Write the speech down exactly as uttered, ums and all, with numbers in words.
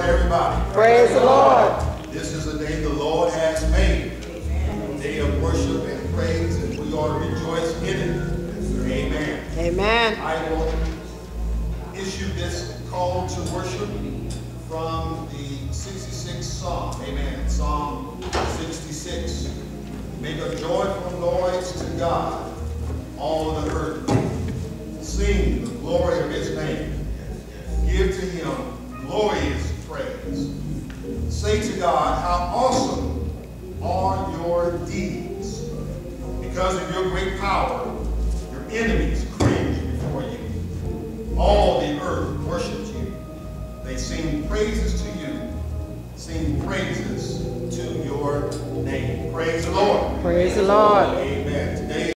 Lord, everybody. Praise the Lord. This is the day the Lord has made. A day of worship and praise, and we ought to rejoice in it. Amen. Amen. I will issue this call to worship from the sixty-sixth Psalm. Amen. Psalm sixty-six. Make a joyful noise to God, all the earth. Sing the glory of his name. Give to him glorious praise. Say to God, how awesome are your deeds. Because of your great power, your enemies cringe before you. All the earth worships you. They sing praises to you. Sing praises to your name. Praise the Lord. Praise the Lord.